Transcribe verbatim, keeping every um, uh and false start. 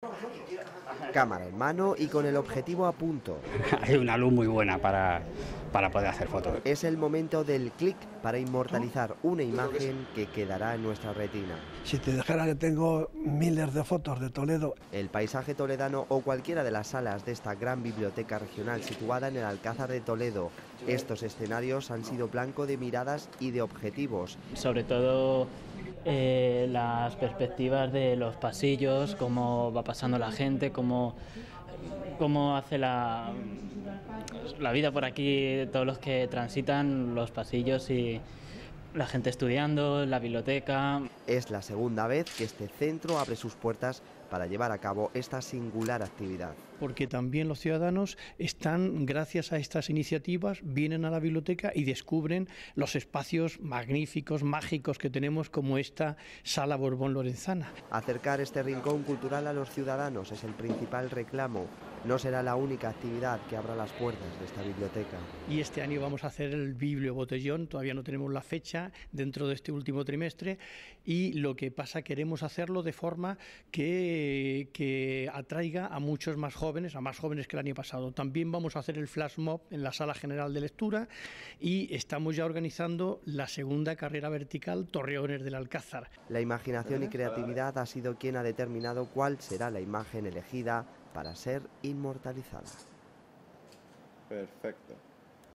Cámara en mano y con el objetivo a punto. Hay una luz muy buena para, para poder hacer fotos. Es el momento del clic para inmortalizar una imagen que quedará en nuestra retina. Si te dijera que tengo miles de fotos de Toledo. El paisaje toledano o cualquiera de las salas de esta gran biblioteca regional situada en el Alcázar de Toledo. Estos escenarios han sido blanco de miradas y de objetivos. Sobre todo eh, las perspectivas de los pasillos, cómo va pasando la gente, cómo, cómo hace la, la vida por aquí, todos los que transitan los pasillos y la gente estudiando, en la biblioteca. Es la segunda vez que este centro abre sus puertas para llevar a cabo esta singular actividad. Porque también los ciudadanos están, gracias a estas iniciativas, vienen a la biblioteca y descubren los espacios magníficos, mágicos que tenemos, como esta Sala Borbón Lorenzana. Acercar este rincón cultural a los ciudadanos es el principal reclamo. No será la única actividad que abra las puertas de esta biblioteca. Y este año vamos a hacer el Biblio Botellón, todavía no tenemos la fecha dentro de este último trimestre, y lo que pasa, queremos hacerlo de forma que, que atraiga a muchos más jóvenes, a más jóvenes que el año pasado. También vamos a hacer el flash mob en la Sala General de Lectura y estamos ya organizando la segunda carrera vertical Torreones del Alcázar. La imaginación y creatividad ha sido quien ha determinado cuál será la imagen elegida para ser inmortalizada. Perfecto.